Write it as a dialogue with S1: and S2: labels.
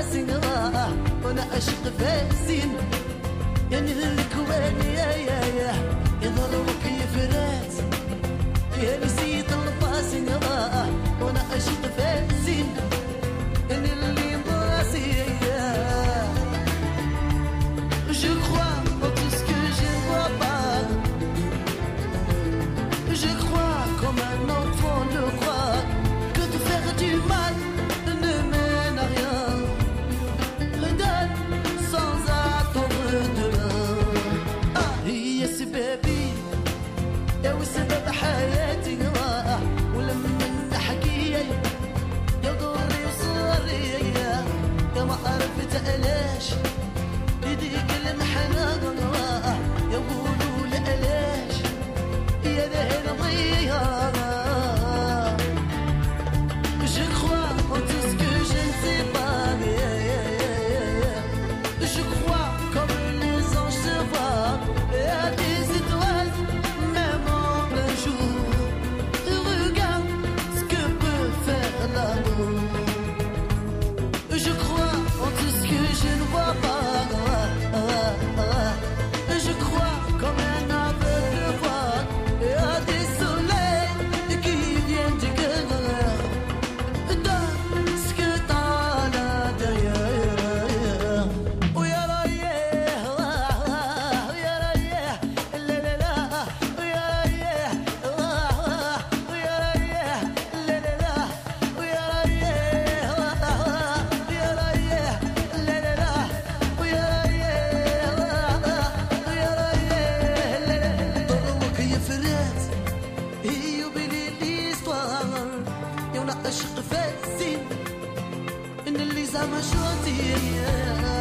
S1: طاسين وانا اشق فاسين يعني الكوان يا يظلوا كيف راس يا نسيت الطاسين وانا اشق فاسين يعني اللي مباسي Je crois en tout ce que je ne vois pas. Je crois comme un enfant le croit que de faire du mal ne mène à rien. Redonne sans attendre demain. Ah, yes baby. يا وسبب حياتي ولما نحكي يا ضري وصاري يا ما عرفت علاش يديك المحنان يقولوا لعلاش يا ذهل ضيها. Je crois en tout ce que je ne sais pas. Je crois comme les anges se voient et à des étoiles même en plein jour. Regarde ce que peut faire l'amour. Je crois en tout ce que je ne vois pas. Je crois comme un aveugle voit et à des soleils qui viennent du cœur. Donne ce que t'as à l'intérieur. Oh ya la yeah, oh ya la yeah, la la la, oh ya la yeah, oh ya la yeah, la la la, oh ya la yeah, oh ya la yeah, la la la, oh ya la yeah, oh ya la yeah, la la la. ضربوا كيف الراس هي وبيني l'histoire يوم اشق فاسين ان اللي زعما شوتي